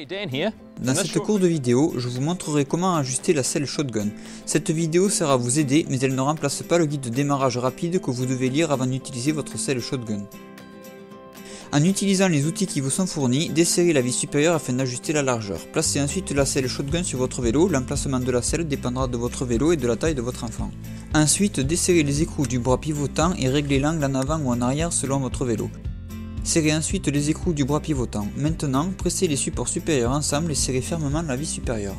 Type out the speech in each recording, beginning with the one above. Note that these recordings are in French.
Dans cette courte vidéo, je vous montrerai comment ajuster la selle shotgun. Cette vidéo sert à vous aider, mais elle ne remplace pas le guide de démarrage rapide que vous devez lire avant d'utiliser votre selle shotgun. En utilisant les outils qui vous sont fournis, desserrez la vis supérieure afin d'ajuster la largeur. Placez ensuite la selle shotgun sur votre vélo, l'emplacement de la selle dépendra de votre vélo et de la taille de votre enfant. Ensuite, desserrez les écrous du bras pivotant et réglez l'angle en avant ou en arrière selon votre vélo. Serrez ensuite les écrous du bras pivotant. Maintenant, pressez les supports supérieurs ensemble et serrez fermement la vis supérieure.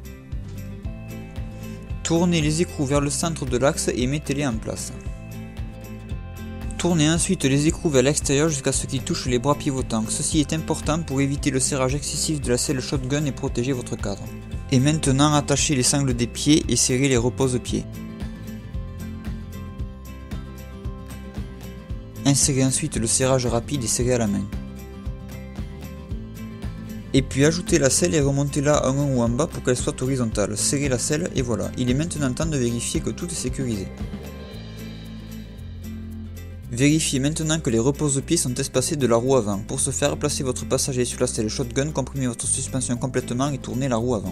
Tournez les écrous vers le centre de l'axe et mettez-les en place. Tournez ensuite les écrous vers l'extérieur jusqu'à ce qu'ils touchent les bras pivotants. Ceci est important pour éviter le serrage excessif de la selle shotgun et protéger votre cadre. Et maintenant, attachez les sangles des pieds et serrez les repose-pieds. Insérez ensuite le serrage rapide et serrez à la main. Et puis ajoutez la selle et remontez-la en haut ou en bas pour qu'elle soit horizontale. Serrez la selle et voilà, il est maintenant temps de vérifier que tout est sécurisé. Vérifiez maintenant que les repose-pieds sont espacés de la roue avant. Pour ce faire, placez votre passager sur la selle shotgun, comprimez votre suspension complètement et tournez la roue avant.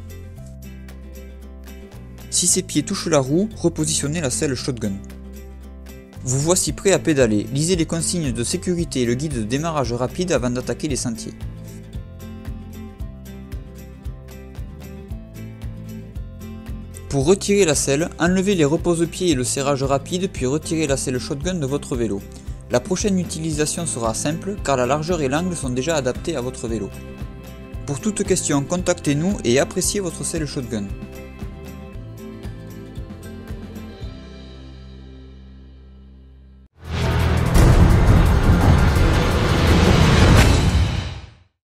Si ces pieds touchent la roue, repositionnez la selle shotgun. Vous voici prêt à pédaler. Lisez les consignes de sécurité et le guide de démarrage rapide avant d'attaquer les sentiers. Pour retirer la selle, enlevez les repose-pieds et le serrage rapide puis retirez la selle shotgun de votre vélo. La prochaine utilisation sera simple car la largeur et l'angle sont déjà adaptés à votre vélo. Pour toute question, contactez-nous et appréciez votre selle shotgun.